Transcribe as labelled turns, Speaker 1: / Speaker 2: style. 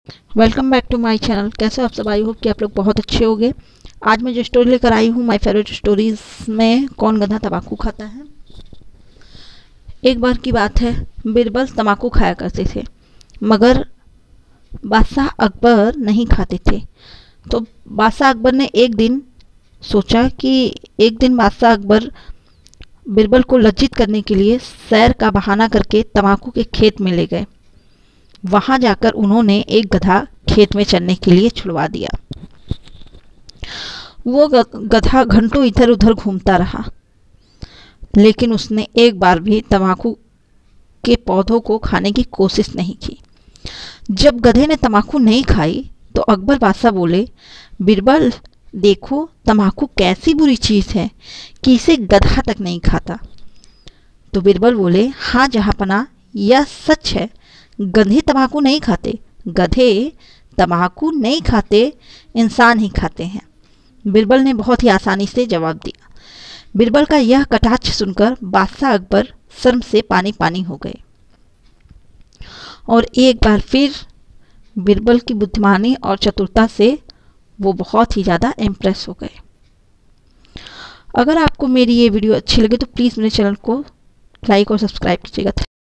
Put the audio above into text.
Speaker 1: Welcome back to my channel. कैसे आप सब? आई होप कि आप लोग बहुत अच्छे होंगे। आज मैं जो स्टोरी लेकर आई हूँ माय फेवरेट स्टोरीज में कौन गधा तम्बाकू खाता है। एक बार की बात है, बीरबल तम्बाकू खाया करते थे मगर बादशाह अकबर नहीं खाते थे। तो बादशाह अकबर ने एक दिन सोचा कि एक दिन बादशाह अकबर बीरबल को लज्जित करने के लिए सैर का बहाना करके तम्बाकू के खेत में ले गए। वहां जाकर उन्होंने एक गधा खेत में चरने के लिए छुड़वा दिया। वो गधा घंटों इधर उधर घूमता रहा, लेकिन उसने एक बार भी तम्बाकू के पौधों को खाने की कोशिश नहीं की। जब गधे ने तम्बाकू नहीं खाई तो अकबर बादशाह बोले, बीरबल देखो तम्बाकू कैसी बुरी चीज़ है कि इसे गधा तक नहीं खाता। तो बीरबल बोले, हाँ जहाँपनाह, यह सच है, गधे तम्बाकू नहीं खाते, गधे तम्बाकू नहीं खाते, इंसान ही खाते हैं। बीरबल ने बहुत ही आसानी से जवाब दिया। बीरबल का यह कटाक्ष सुनकर बादशाह अकबर शर्म से पानी पानी हो गए और एक बार फिर बीरबल की बुद्धिमानी और चतुरता से वो बहुत ही ज़्यादा इम्प्रेस हो गए। अगर आपको मेरी ये वीडियो अच्छी लगे तो प्लीज़ मेरे चैनल को लाइक और सब्सक्राइब कीजिएगा।